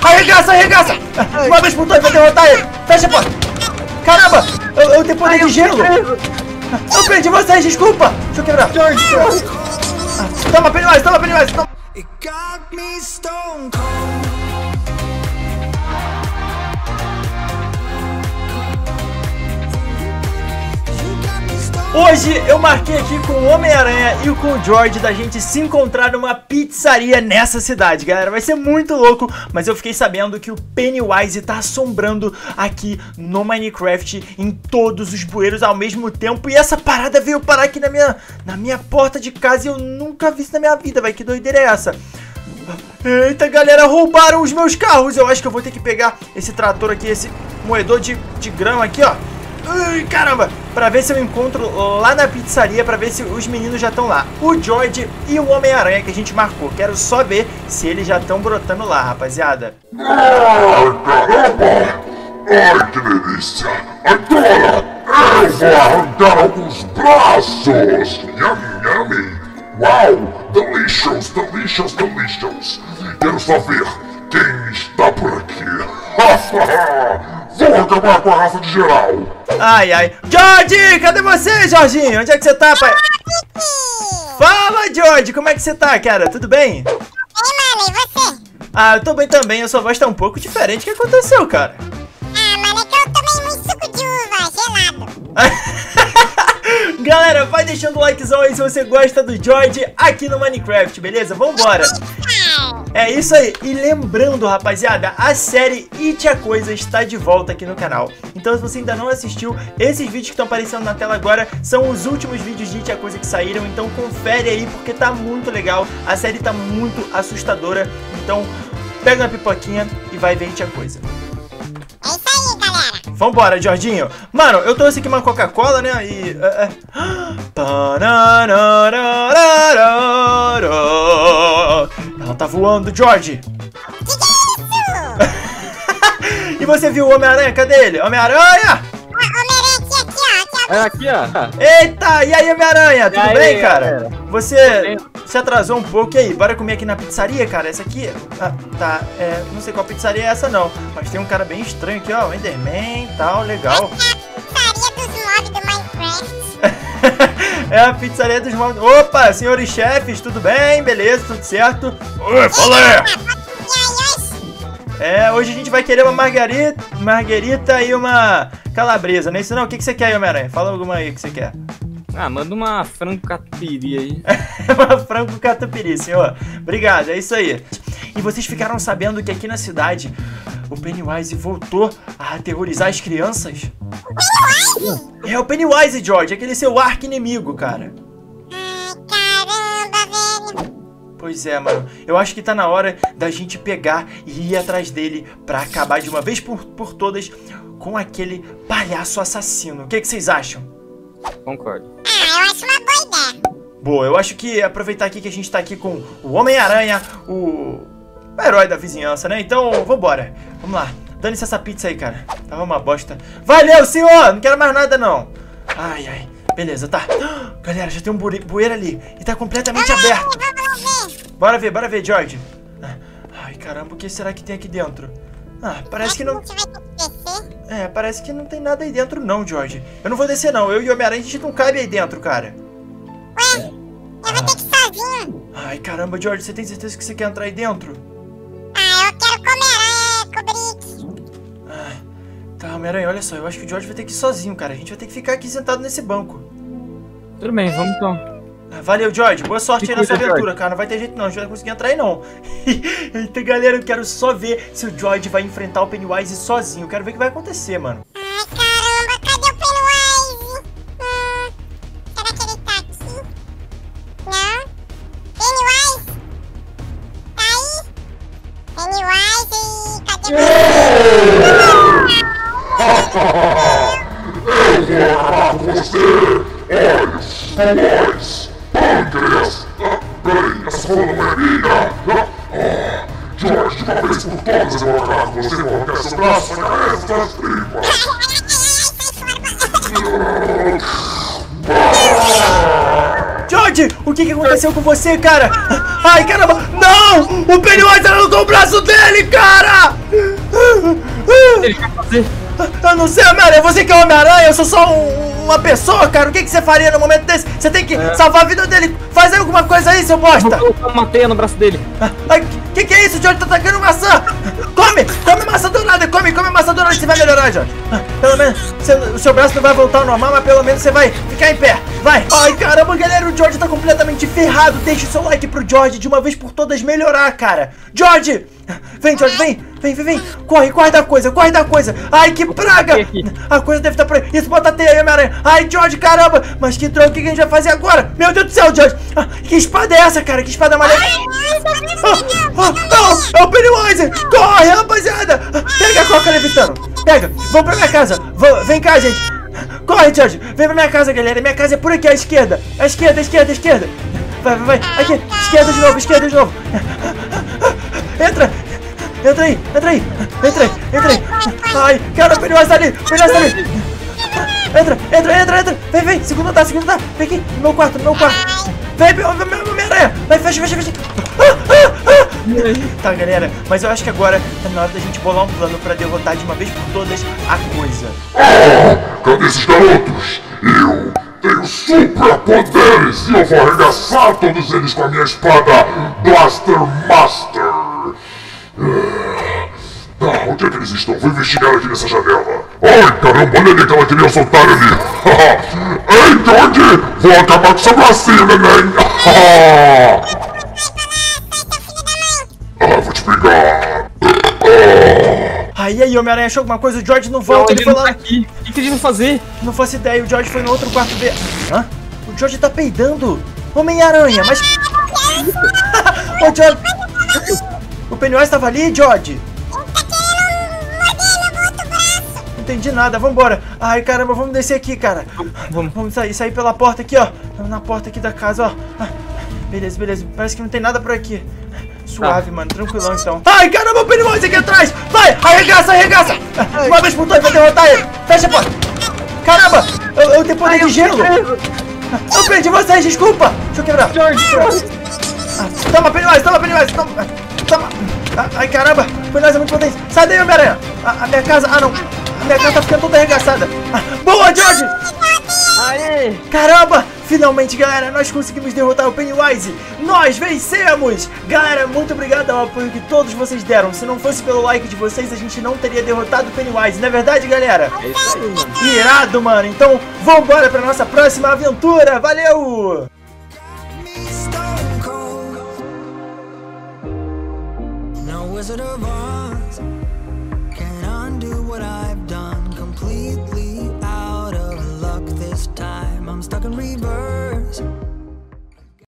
Arregaça, arregaça! Uma vez por todas vai derrotar ele! Fecha a porta! Caramba! Eu tenho poder de gelo! Eu perdi vocês, desculpa! Deixa eu quebrar! Toma, Pennywise, toma, Pennywise! Toma. Hoje eu marquei aqui com o Homem-Aranha e com o George da gente se encontrar numa pizzaria nessa cidade, galera. Vai ser muito louco, mas eu fiquei sabendo que o Pennywise tá assombrando aqui no Minecraft em todos os bueiros ao mesmo tempo. E essa parada veio parar aqui na minha porta de casa e eu nunca vi isso na minha vida, vai. Que doideira é essa? Eita, galera, roubaram os meus carros. Eu acho que eu vou ter que pegar esse trator aqui, esse moedor de grama aqui, ó. Ai, caramba, pra ver se eu encontro lá na pizzaria, pra ver se os meninos já estão lá. O George e o Homem-Aranha que a gente marcou. Quero só ver se eles já estão brotando lá, rapaziada. Ai, caramba! Ai, que delícia! Agora eu vou arrancar alguns braços! Yummy, yummy! Uau! Delicious, delicious, delicious! Quero só ver quem está por aqui! Vou acabar com a raça de geral! Ai, ai. George, cadê você, Jorginho? Onde é que você tá, pai? Fala, George, como é que você tá, cara? Tudo bem? Ei, mano, e você? Ah, eu tô bem também, a sua voz tá um pouco diferente. O que aconteceu, cara? Ah, mano, é que eu tomei muito suco de uva gelado. Galera, vai deixando o likezão aí se você gosta do George aqui no Minecraft, beleza? Vambora! É isso aí, e lembrando, rapaziada, a série It a Coisa está de volta aqui no canal. Então se você ainda não assistiu, esses vídeos que estão aparecendo na tela agora são os últimos vídeos de It a Coisa que saíram. Então confere aí, porque tá muito legal, a série tá muito assustadora. Então pega uma pipoquinha e vai ver It a Coisa. É isso aí, galera. Vambora, Jorginho. Mano, eu trouxe aqui uma Coca-Cola, né? E... Ela tá voando, George. Que é isso? E você viu o Homem-Aranha? Cadê ele? Homem-Aranha! Homem-Aranha aqui, ó. É aqui, ó. Eita, e aí, Homem-Aranha? Tudo aí, bem, cara? galera? Você se atrasou um pouco. E aí, bora comer aqui na pizzaria, cara? Essa aqui... tá, não sei qual pizzaria é essa, não. Mas tem um cara bem estranho aqui, ó. O Enderman e tal, legal. É a pizzaria dos mobs do Minecraft. É a pizzaria dos mobs. Opa, senhores chefes, tudo bem? Beleza, tudo certo? Oi, fala aí! Hoje a gente vai querer uma marguerita e uma calabresa, não é isso não? O que você quer aí, Homem-Aranha? Fala alguma aí que você quer. Ah, manda uma frango catupiry aí. Uma frango catupiry, senhor. Obrigado, é isso aí. E vocês ficaram sabendo que aqui na cidade o Pennywise voltou a aterrorizar as crianças? Pennywise? É o Pennywise, George, aquele seu arqui-inimigo, cara. Ai, caramba, velho. Pois é, mano. Eu acho que tá na hora da gente pegar e ir atrás dele pra acabar de uma vez por todas com aquele palhaço assassino. O que vocês acham? Concordo. Ah, eu acho uma boa ideia. Boa, eu acho que aproveitar aqui que a gente tá aqui com o Homem-Aranha, o herói da vizinhança, né? Então, vambora. Vamos lá. Dane-se essa pizza aí, cara. Tava uma bosta. Valeu, senhor! Não quero mais nada, não. Ai, ai. Beleza, tá. Galera, já tem um bueiro ali. E tá completamente aberto. Bora ver, George. Ai, caramba, o que será que tem aqui dentro? Ah, parece que não... A gente vai ter que descer? É, parece que não tem nada aí dentro não, George. Eu não vou descer não. Eu e o Homem-Aranha, a gente não cabe aí dentro, cara. Ué, eu vou ter que ir sozinho. Ai, caramba, George, você tem certeza que você quer entrar aí dentro? Ah, eu quero comer cobrir. Tá, Homem-Aranha, olha só, eu acho que o George vai ter que ir sozinho, cara. A gente vai ter que ficar aqui sentado nesse banco. Tudo bem, vamos então. Valeu, George. Boa sorte aí na sua cuida, aventura, George. cara. Não vai ter jeito não, a gente não vai conseguir entrar aí não. Então, galera, eu quero só ver se o George vai enfrentar o Pennywise sozinho. Eu quero ver o que vai acontecer, mano. Ai, caramba, cadê o Pennywise? Será que ele tá aqui? Não? Pennywise? Tá aí? Pennywise, cadê o Pennywise? Eu vou acabar com você! Olhos, pâncreas! Peraí, essa bola não é minha! George, de uma vez por todas eu vou acabar com você, vou arrancar seus braços, a cabeça, suas tripas! George, o que aconteceu com você, cara? Ai, caramba! Não! O Pennywise arrancou o braço dele, cara! Ele quer fazer? Eu não sei, Homem-Aranha, você que é Homem-Aranha, eu sou só uma pessoa, cara. O que você faria no momento desse? Você tem que salvar a vida dele. Faz aí alguma coisa aí, seu bosta. Vou colocar uma teia no braço dele. Que é isso? O George tá atacando maçã. Come maçã dourada, come maçã dourada, você vai melhorar, George. Pelo menos, o seu braço não vai voltar ao normal, mas pelo menos você vai ficar em pé. Vai. Ai, caramba, galera, o George tá completamente ferrado. Deixa o seu like pro George de uma vez por todas melhorar, cara. George! Vem, George, vem. Corre da coisa. Ai, que praga. A coisa deve estar por aí. Isso, bota a teia aí, Homem-Aranha. Ai, George, caramba. Mas que droga, o que a gente vai fazer agora? Meu Deus do céu, George. Que espada é essa, cara? Que espada maneira. É o Pennywise. Corre, rapaziada. Pega a Coca levitando. Pega. Vamos pra minha casa. Vem cá, gente. Corre, George. Vem pra minha casa, galera. Minha casa é por aqui, à esquerda. À esquerda. Vai. Aqui. Esquerda de novo. Entra aí. Ai, cara, o Pennywise tá ali. Entra. Vem. Segundo andar. Vem aqui, no meu quarto. Vem, Homem-Aranha. Vai, fecha. Tá, galera, mas eu acho que agora tá na hora da gente bolar um plano pra derrotar de uma vez por todas a coisa. Cadê esses garotos? Eu tenho superpoderes e eu vou arregaçar todos eles com a minha espada Blaster Master. Onde é que eles estão? Vou investigar aqui nessa janela. Ai, caramba, olha ali aquela que eles soltaram ali. Ei, George, vou acabar com sua gracinha, neném. Vou te pegar. Aí, Homem-Aranha, achou alguma coisa? O George não volta, ele foi lá. Aqui. O que a gente vai fazer? Não faço ideia, o George foi no outro quarto dele. Hã? O George tá peidando. Homem-Aranha, mas... Ô, George... O Pennywise tava ali, George? Não entendi nada, vambora. Ai, caramba, vamos descer aqui, cara. Vamos sair pela porta aqui, ó. Na porta aqui da casa, ó. Beleza. Parece que não tem nada por aqui. Suave, mano, tranquilão então. Ai, caramba, o Pennywise aqui atrás! Vai, arregaça! Uma vez por todas, vai derrotar ele! Fecha a porta! Caramba, eu tenho poder de gelo! Eu perdi vocês, desculpa! Deixa eu quebrar! Toma, Pennywise! Toma! Ai, caramba, o Pennywise é muito potente! Sai daí, Homem-Aranha! A minha casa... não! A minha casa tá ficando toda arregaçada! Boa, George! Aê! Caramba! Finalmente, galera, nós conseguimos derrotar o Pennywise! Nós vencemos! Galera, muito obrigado ao apoio que todos vocês deram. Se não fosse pelo like de vocês, a gente não teria derrotado o Pennywise. Não é verdade, galera? É isso aí, mano. Irado, mano! Então, vambora pra nossa próxima aventura! Valeu! Wizard of Oz can undo what I've done. Completely out of luck this time. I'm stuck in reverse.